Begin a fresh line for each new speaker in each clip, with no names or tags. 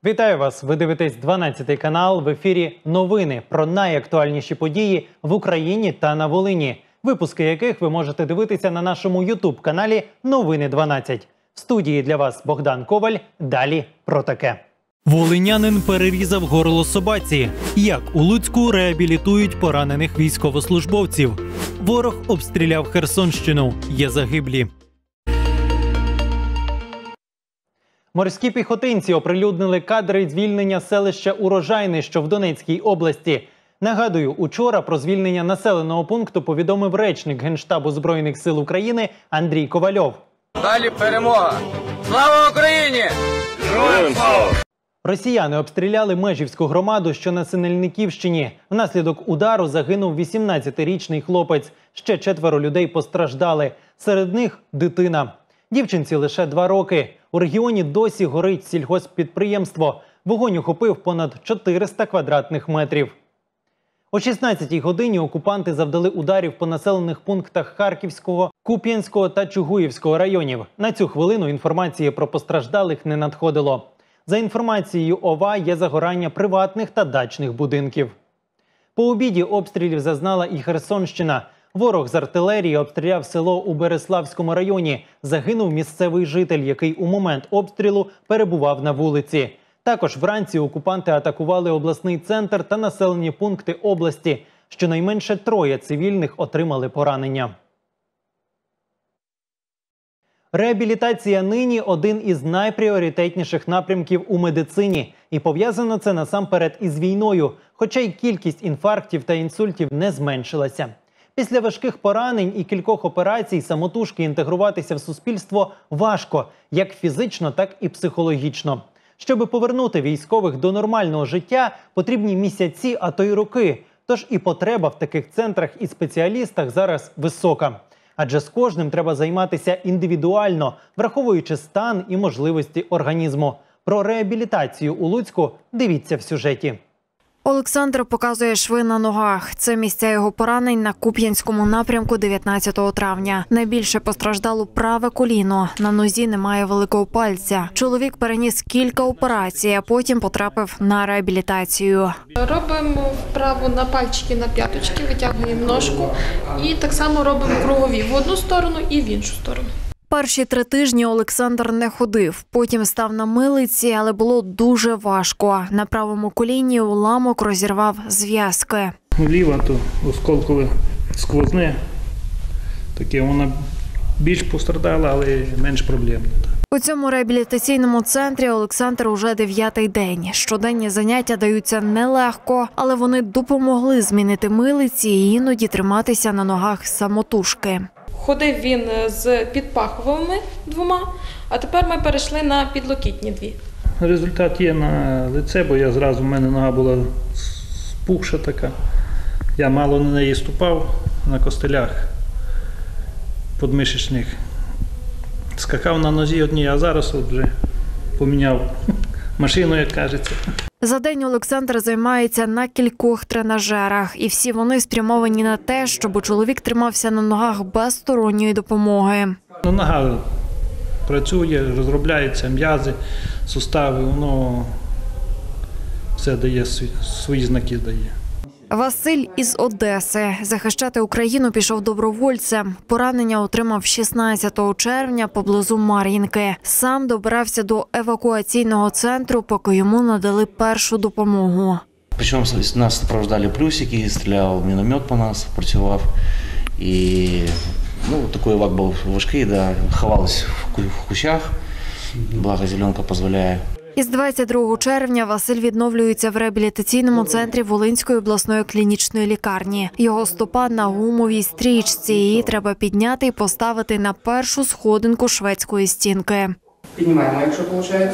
Вітаю вас! Ви дивитесь 12 канал. В ефірі новини про найактуальніші події в Україні та на Волині. Випуски яких ви можете дивитися на нашому ютуб-каналі «Новини 12». В студії для вас Богдан Коваль. Далі про таке. Волинянин перерізав горло собаці. Як у Луцьку реабілітують поранених військовослужбовців. Ворог обстріляв Херсонщину. Є загиблі. Морські піхотинці оприлюднили кадри звільнення селища Урожайне, що в Донецькій області. Нагадую, учора про звільнення населеного пункту повідомив речник Генштабу Збройних сил України Андрій Ковальов.
Далі перемога! Слава Україні! Героям слава!
Росіяни обстріляли Межівську громаду, що на Синельниківщині. Внаслідок удару загинув 18-річний хлопець. Ще 4 людей постраждали. Серед них дитина. Дівчинці лише 2 роки. У регіоні досі горить сільгосппідприємство. Вогонь охопив понад 400 квадратних метрів. О 16-й годині окупанти завдали ударів по населених пунктах Харківського, Куп'янського та Чугуївського районів. На цю хвилину інформації про постраждалих не надходило. За інформацією ОВА, є загорання приватних та дачних будинків. По обіді обстрілів зазнала і Херсонщина. Ворог з артилерії обстріляв село у Береславському районі. Загинув місцевий житель, який у момент обстрілу перебував на вулиці. Також вранці окупанти атакували обласний центр та населені пункти області. Щонайменше 3 цивільних отримали поранення. Реабілітація нині – один із найпріоритетніших напрямків у медицині. І пов'язано це насамперед із війною, хоча й кількість інфарктів та інсультів не зменшилася. Після важких поранень і кількох операцій самотужки інтегруватися в суспільство важко, як фізично, так і психологічно. Щоби повернути військових до нормального життя, потрібні місяці, а то й роки. Тож і потреба в таких центрах і спеціалістах зараз висока. Адже з кожним треба займатися індивідуально, враховуючи стан і можливості організму. Про реабілітацію у Луцьку дивіться в сюжеті.
Олександр показує шви на ногах. Це місця його поранень на Куп'янському напрямку 19 травня. Найбільше постраждало праве коліно. На нозі немає великого пальця. Чоловік переніс кілька операцій, а потім потрапив на реабілітацію.
Робимо вправу на пальчики, на п'яточки, витягуємо ножку і так само робимо кругові в одну сторону і в іншу сторону.
Перші 3 тижні Олександр не ходив, потім став на милиці, але було дуже важко. На правому коліні уламок розірвав зв'язки.
Ліва то осколкове сквозне, таке вона більш пострадала, але менш проблемна.
У цьому реабілітаційному центрі Олександр уже 9-й день. Щоденні заняття даються нелегко, але вони допомогли змінити милиці і іноді триматися на ногах самотужки.
Ходив він з підпаховими 2, а тепер ми перейшли на підлокітні 2.
Результат є на лице, бо в мене нога була спухша така. Я мало на неї ступав, на костелях подмишечних. Скакав на нозі одній, а зараз вже поміняв машину, як кажеться.
За день Олександр займається на кількох тренажерах. І всі вони спрямовані на те, щоб чоловік тримався на ногах без сторонньої допомоги.
Нога працює, розробляються м'язи, сустави, воно все дає, свої знаки дає.
Василь із Одеси. Захищати Україну пішов добровольцем. Поранення отримав 16 червня поблизу Мар'їнки. Сам добирався до евакуаційного центру, поки йому надали першу допомогу.
Причому нас супроводжували плюсики, стріляв міномет по нас, працював. І такий евак був важкий, ховались в кущах, благо зеленка дозволяє.
Із 22 червня Василь відновлюється в реабілітаційному центрі Волинської обласної клінічної лікарні. Його стопа на гумовій стрічці. Її треба підняти і поставити на першу сходинку шведської стінки.
Піднімаємо, якщо виходить.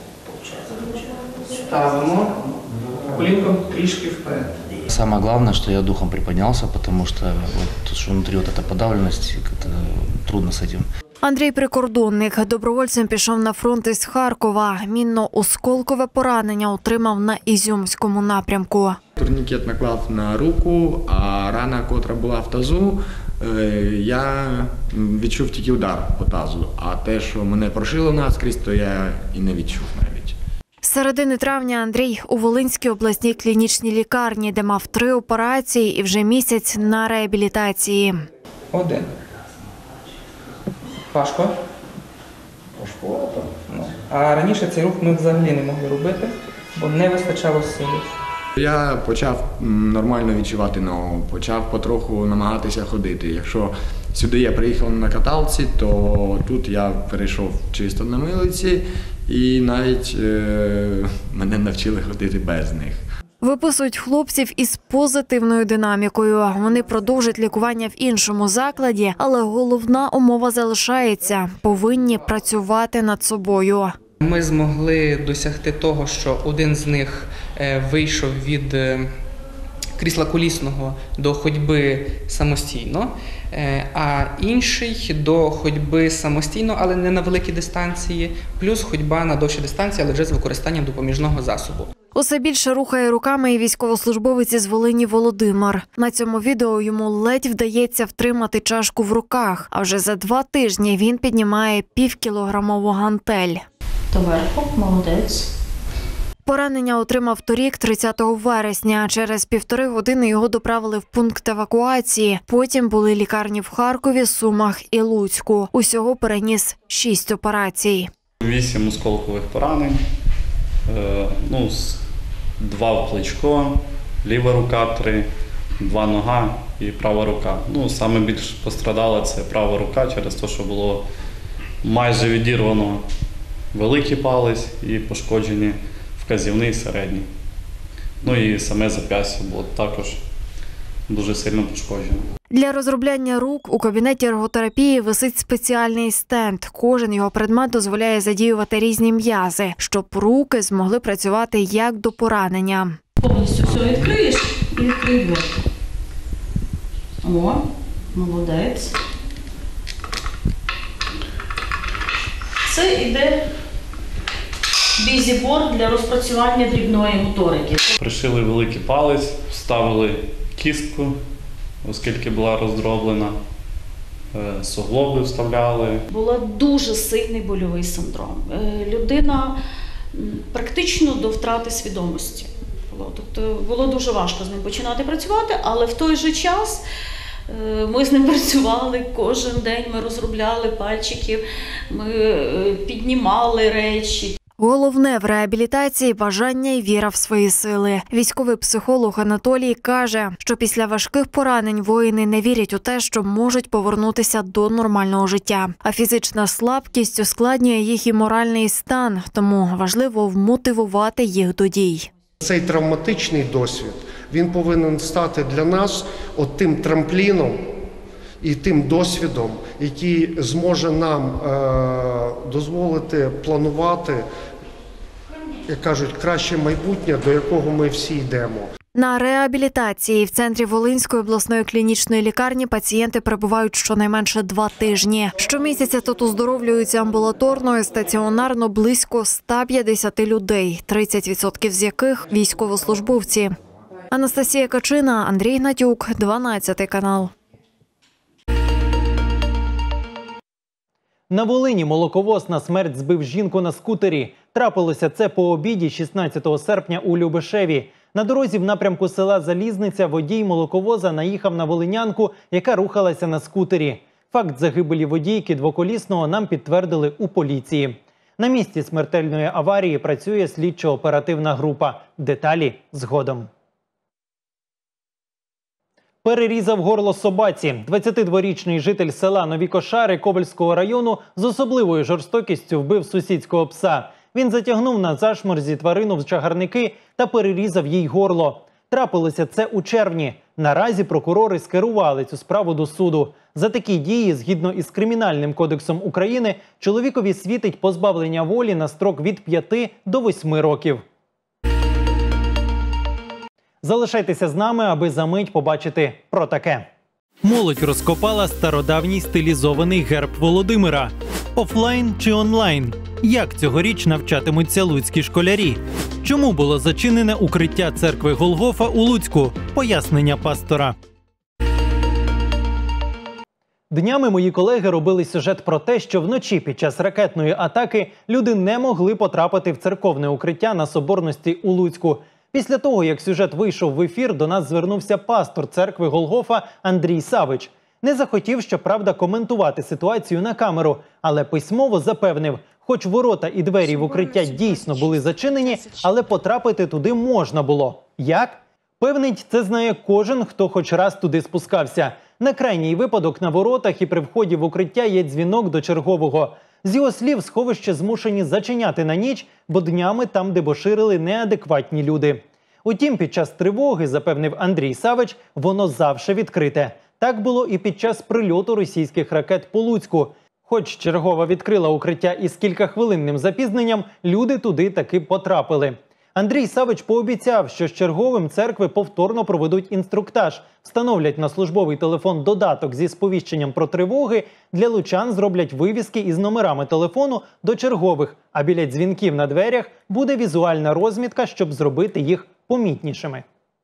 Ставимо колінком трішки вперед.
Самое главное, что я духом приподнялся, потому что внутри эта подавленность, трудно с этим.
Андрій Прикордонник добровольцем пішов на фронт із Харкова. Мінно-осколкове поранення отримав на Ізюмському напрямку.
Турнікет наклав на руку, а рана, котра була в тазу, я відчув тільки удар по тазу. А те, що мене прошило наскрізь, то я і не відчув навіть.
середини травня Андрій у Волинській обласній клінічній лікарні, де мав 3 операції і вже місяць на реабілітації.
1. Важко? Важко. А раніше цей рух ми взагалі не могли робити, бо не вистачало сили.
Я почав нормально відчувати ногу, почав потроху намагатися ходити. Якщо сюди я приїхав на каталці, то тут я перейшов чисто на милиці і навіть мене навчили ходити без них.
Виписують хлопців із позитивною динамікою. Вони продовжать лікування в іншому закладі, але головна умова залишається – повинні працювати над собою.
Ми змогли досягти того, що один з них вийшов від крісла колісного до ходьби самостійно, а інший до ходьби самостійно, але не на великій дистанції, плюс ходьба на довшій дистанції, але вже з використанням допоміжного засобу.
Усе більше рухає руками і військовослужбовець із Волині Володимир. На цьому відео йому ледь вдається втримати чашку в руках, а вже за 2 тижні він піднімає півкілограмову гантель.
Доверху, молодець.
Поранення отримав торік, 30 вересня. Через 1,5 години його доправили в пункт евакуації. Потім були лікарні в Харкові, Сумах і Луцьку. Усього переніс 6 операцій.
8 осколкових поранень, 2 в плечко, ліва рука 3, 2 нога і права рука. Саме більш пострадала це права рука через те, що було майже відірвано великий палець і пошкоджені вказівний і середній. І саме зап'ястя було також дуже сильно пошкоджено.
Для розробляння рук у кабінеті ерготерапії висить спеціальний стенд. Кожен його предмет дозволяє задіювати різні м'язи, щоб руки змогли працювати як до поранення.
Повністю все відкриєш і відкрий двері. О, молодець. Це йде бізіборд для розпрацювання дрібної моторики.
Пришили великий палець, вставили кістку, оскільки була роздроблена, суглоби вставляли.
Була дуже сильний больовий синдром. Людина практично до втрати свідомості. Тобто було дуже важко з ним починати працювати, але в той же час ми з ним працювали кожен день, ми розробляли пальчиків, ми піднімали речі.
Головне в реабілітації – бажання і віра в свої сили. Військовий психолог Анатолій каже, що після важких поранень воїни не вірять у те, що можуть повернутися до нормального життя. А фізична слабкість ускладнює їх і моральний стан, тому важливо вмотивувати їх до дій.
Цей травматичний досвід, він повинен стати для нас тим трампліном і тим досвідом, який зможе нам дозволити планувати, як кажуть, краще майбутнє, до якого ми всі йдемо.
На реабілітації в центрі Волинської обласної клінічної лікарні пацієнти перебувають щонайменше 2 тижні. Щомісяця тут оздоровлюються амбулаторно і стаціонарно близько 150 людей, 30% з яких – військовослужбовці. Анастасія Качина, Андрій Гнатюк, 12 канал.
На Волині молоковоз на смерть збив жінку на скутері. Трапилося це по обіді 16 серпня у Любешеві. На дорозі в напрямку села Залізниця водій молоковоза наїхав на волинянку, яка рухалася на скутері. Факт загибелі водійки двоколісного нам підтвердили у поліції. На місці смертельної аварії працює слідчо-оперативна група. Деталі згодом. Перерізав горло собаці. 22-річний житель села Нові Кошари Ковельського району з особливою жорстокістю вбив сусідського пса. Він затягнув на зашморзі тварину в чагарники та перерізав їй горло. Трапилося це у червні. Наразі прокурори скерували цю справу до суду. За такі дії, згідно із Кримінальним кодексом України, чоловікові світить позбавлення волі на строк від 5 до 8 років. Залишайтеся з нами, аби за мить побачити про таке. Молодь розкопала стародавній стилізований герб Володимира. Офлайн чи онлайн? Як цьогоріч навчатимуться луцькі школярі? Чому було зачинене укриття церкви Голгофа у Луцьку? Пояснення пастора. Днями мої колеги робили сюжет про те, що вночі під час ракетної атаки люди не могли потрапити в церковне укриття на Соборності у Луцьку. Після того, як сюжет вийшов в ефір, до нас звернувся пастор церкви Голгофа Андрій Савич. Не захотів, щоправда, коментувати ситуацію на камеру, але письмово запевнив, хоч ворота і двері в укриття дійсно були зачинені, але потрапити туди можна було. Як? Певнить, це знає кожен, хто хоч раз туди спускався. На крайній випадок на воротах і при вході в укриття є дзвінок до чергового. З його слів, сховище змушені зачиняти на ніч, бо днями там дебоширили неадекватні люди. Утім, під час тривоги, запевнив Андрій Савич, воно завше відкрите. Так було і під час прильоту російських ракет по Луцьку. Хоч чергова відкрила укриття із кількахвилинним запізненням, люди туди таки потрапили. Андрій Савич пообіцяв, що з черговим церкви повторно проведуть інструктаж, встановлять на службовий телефон додаток зі сповіщенням про тривоги, для лучан зроблять вивіски із номерами телефону до чергових, а біля дзвінків на дверях буде візуальна розмітка, щоб зробити їх помітнішими.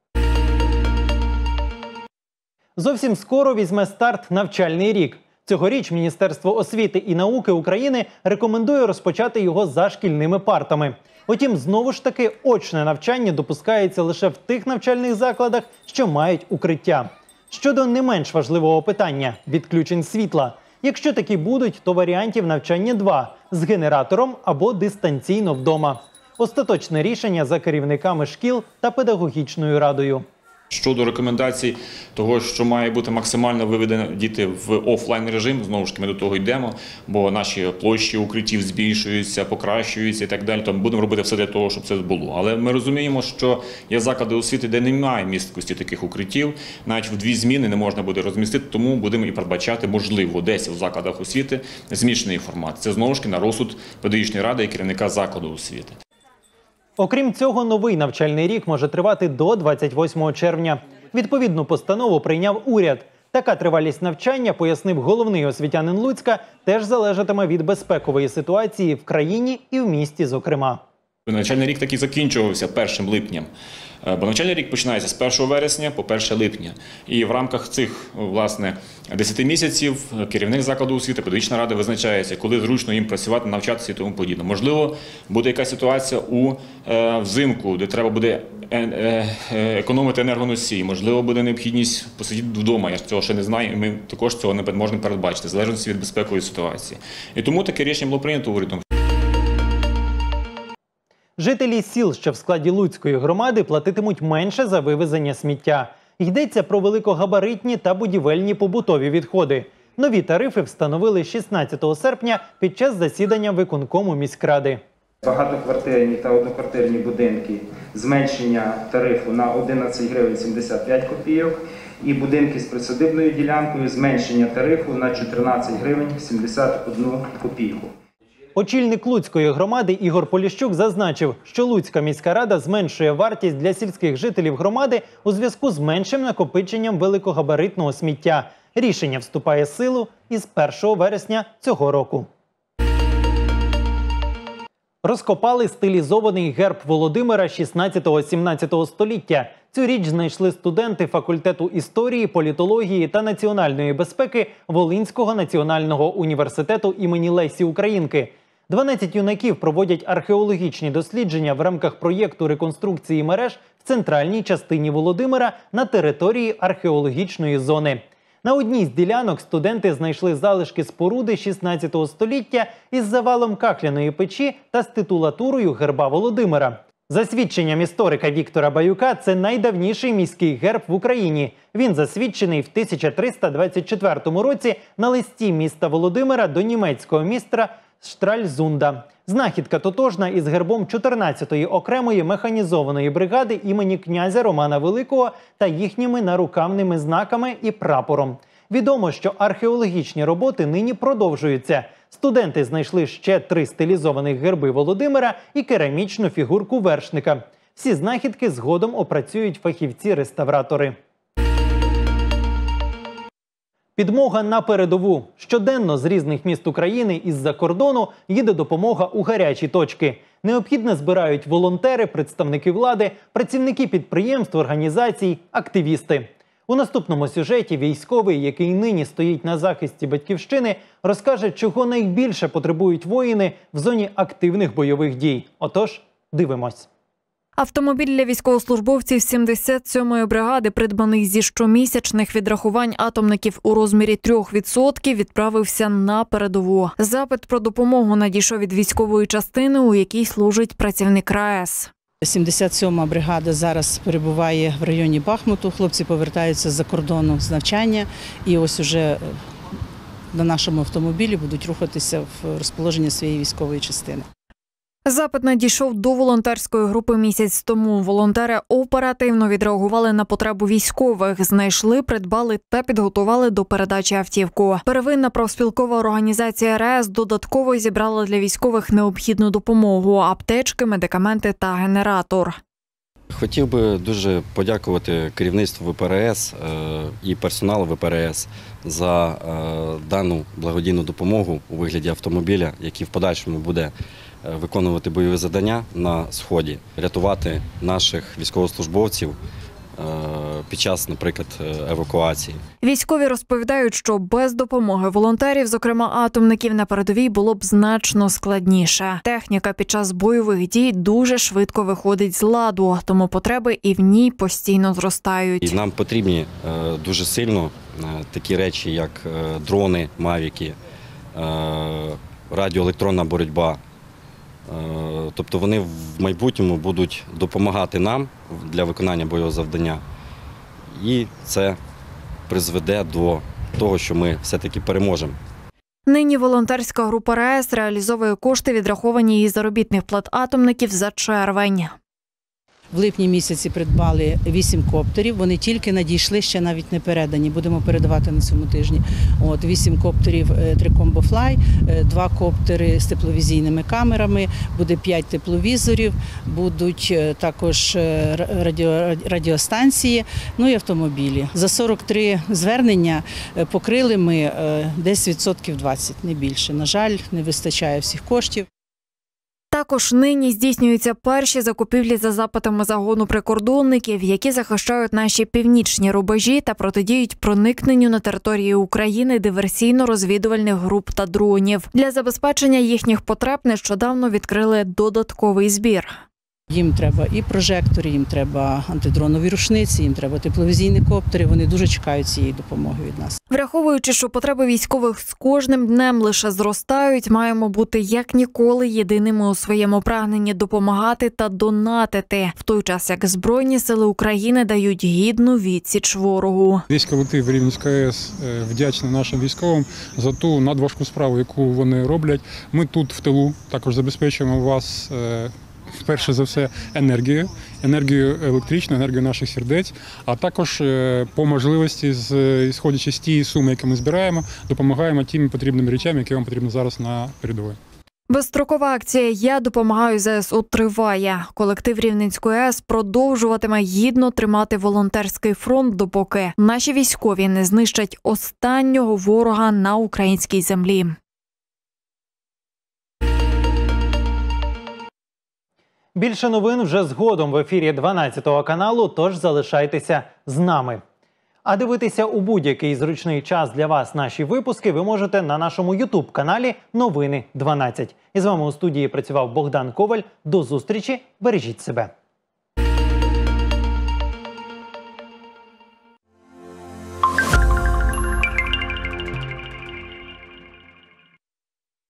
Зовсім скоро візьме старт навчальний рік. Цьогоріч Міністерство освіти і науки України рекомендує розпочати його за шкільними партами. Утім, знову ж таки, очне навчання допускається лише в тих навчальних закладах, що мають укриття. Щодо не менш важливого питання – відключень світла. Якщо такі будуть, то варіантів навчання два – з генератором або дистанційно вдома. Остаточне рішення за керівниками шкіл та педагогічною радою.
Щодо рекомендацій того, що має бути максимально виведено діти в офлайн режим, знову ж таки ми до того йдемо, бо наші площі укриттів збільшуються, покращуються і так далі, то ми будемо робити все для того, щоб це було. Але ми розуміємо, що є заклади освіти, де немає місткості таких укриттів, навіть в 2 зміни не можна буде розмістити, тому будемо і передбачати, можливо, десь в закладах освіти змішаний формат. Це знову ж таки на розсуд педагогічної ради і керівника закладу освіти.
Окрім цього, новий навчальний рік може тривати до 28 червня. Відповідну постанову прийняв уряд. Така тривалість навчання, пояснив головний освітянин Луцька, теж залежатиме від безпекової ситуації в країні і в місті зокрема.
Навчальний рік так і закінчувався 1 липня. Бо навчальний рік починається з 1 вересня по 1 липня. І в рамках цих, власне, 10 місяців керівник закладу освіти, педагогічна рада визначається, коли зручно їм працювати, навчатися і тому подібне. Можливо, буде якась ситуація взимку, де треба буде економити енергоносії. Можливо, буде необхідність посидіти вдома. Я ж цього ще не знаю, і ми також цього не можемо передбачити, в залежності від безпекової ситуації. І тому таке рішення було прийнято урядом.
Жителі сіл, що в складі Луцької громади, платитимуть менше за вивезення сміття. Йдеться про великогабаритні та будівельні побутові відходи. Нові тарифи встановили 16 серпня під час засідання виконкому міськради.
Багатоквартирні та одноквартирні будинки – зменшення тарифу на 11 гривень 75 копійок. І будинки з присадибною ділянкою – зменшення тарифу на 14 гривень 71 копійку.
Очільник Луцької громади Ігор Поліщук зазначив, що Луцька міська рада зменшує вартість для сільських жителів громади у зв'язку з меншим накопиченням великогабаритного сміття. Рішення вступає в силу із 1 вересня цього року. Розкопали стилізований герб Володимира 16-17 століття. Цю річ знайшли студенти факультету історії, політології та національної безпеки Волинського національного університету імені Лесі Українки. 12 юнаків проводять археологічні дослідження в рамках проєкту реконструкції мереж в центральній частині Володимира на території археологічної зони. На одній з ділянок студенти знайшли залишки споруди 16 століття із завалом кахляної печі та з титулатурою герба Володимира. За свідченням історика Віктора Баюка, це найдавніший міський герб в Україні. Він засвідчений в 1324 році на листі міста Володимира до німецького містра Штральзунда. Знахідка тотожна із гербом 14-ї окремої механізованої бригади імені князя Романа Великого та їхніми нарукавними знаками і прапором. Відомо, що археологічні роботи нині продовжуються. Студенти знайшли ще 3 стилізованих герби Володимира і керамічну фігурку вершника. Всі знахідки згодом опрацюють фахівці-реставратори. Підмога на передову. Щоденно з різних міст України із-за кордону їде допомога у гарячі точки. Необхідне збирають волонтери, представники влади, працівники підприємств, організацій, активісти. У наступному сюжеті військовий, який нині стоїть на захисті батьківщини, розкаже, чого найбільше потребують воїни в зоні активних бойових дій. Отож, дивимось. Автомобіль для військовослужбовців 77-ї бригади, придбаний зі щомісячних відрахувань атомників у розмірі 3%, відправився на передову. Запит про допомогу надійшов від військової частини, у якій служить працівник РАЕС.
77-ма бригада зараз перебуває в районі Бахмуту. Хлопці повертаються з-за кордону з навчання і ось уже на нашому автомобілі будуть рухатися в розположення своєї військової частини.
Запит надійшов до волонтерської групи місяць тому. Волонтери оперативно відреагували на потребу військових, знайшли, придбали та підготували до передачі автівку. Первинна профспілкова організація РАЕС додатково зібрала для військових необхідну допомогу – аптечки, медикаменти та генератор.
Хотів би дуже подякувати керівництву ВПРС і персоналу ВПРС за дану благодійну допомогу у вигляді автомобіля, який в подальшому буде виконувати бойові завдання на Сході, рятувати наших військовослужбовців під час, наприклад, евакуації.
Військові розповідають, що без допомоги волонтерів, зокрема атомників, на передовій було б значно складніше. Техніка під час бойових дій дуже швидко виходить з ладу, тому потреби і в ній постійно зростають.
І нам потрібні дуже сильно такі речі, як дрони, мавіки, радіоелектронна боротьба. Тобто вони в майбутньому будуть допомагати нам для виконання бойового завдання. І це призведе до того, що ми все-таки переможемо.
Нині волонтерська група РАЕС реалізовує кошти, відраховані із заробітних плат атомників за червень.
В липні місяці придбали 8 коптерів, вони тільки надійшли, ще навіть не передані, будемо передавати на цьому тижні. 8 коптерів 3 Комбофлай, 2 коптери з тепловізійними камерами, буде 5 тепловізорів, будуть також радіостанції, ну і автомобілі. За 43 звернення покрили ми десь 20%, не більше. На жаль, не вистачає всіх коштів.
Також нині здійснюються перші закупівлі за запитами загону прикордонників, які захищають наші північні рубежі та протидіють проникненню на території України диверсійно-розвідувальних груп та дронів. Для забезпечення їхніх потреб нещодавно відкрили додатковий збір.
Їм треба і прожектори, їм треба антидронові рушниці, їм треба тепловізійні коптери. Вони дуже чекають цієї допомоги від нас.
Враховуючи, що потреби військових з кожним днем лише зростають, маємо бути як ніколи єдиними у своєму прагненні допомагати та донатити, в той час як Збройні сили України дають гідну відсіч ворогу.
Весь колектив Рівненської АЕС вдячний нашим військовим за ту надважку справу, яку вони роблять. Ми тут в тилу також забезпечуємо вас перше за все енергію електричну, енергію наших сердець, а також по можливості, ісходячи з тієї суми, яку ми збираємо, допомагаємо тим потрібним речам, які вам потрібні зараз на передовій.
Безстрокова акція «Я допомагаю ЗСУ» триває. Колектив Рівненської АЕС продовжуватиме гідно тримати волонтерський фронт, допоки наші військові не знищать останнього ворога на українській землі.
Більше новин вже згодом в ефірі 12 каналу, тож залишайтеся з нами. А дивитися у будь-який зручний час для вас наші випуски ви можете на нашому YouTube-каналі «Новини 12». І з вами у студії працював Богдан Коваль. До зустрічі, бережіть себе.